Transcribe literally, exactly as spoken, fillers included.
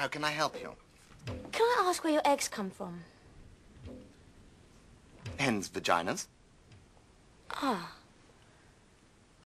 How can I help you? Can I ask where your eggs come from? Hens' vaginas. Ah.